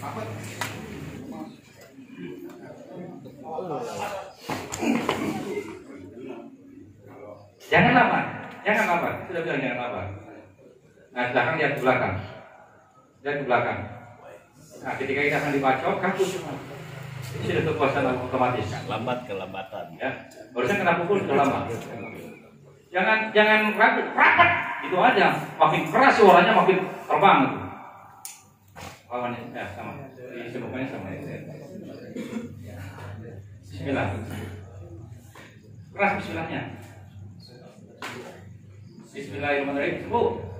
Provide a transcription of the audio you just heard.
Jangan lama, jangan lama. Sudah bilang jangan lama. Nah, belakang lihat ke belakang, lihat ke belakang. Nah, ketika kita akan dibacok, kaku semua. Ini sudah kekuasaan otomatis. Kelambatan. Ya, barusan kena pukul sudah lama. Jangan rapat, itu aja. Makin keras suaranya makin terbang itu. Lawannya, ya sama. Disebutnya sama. Bismillah. Keras bismillahnya. Bismillahirrahmanirrahim.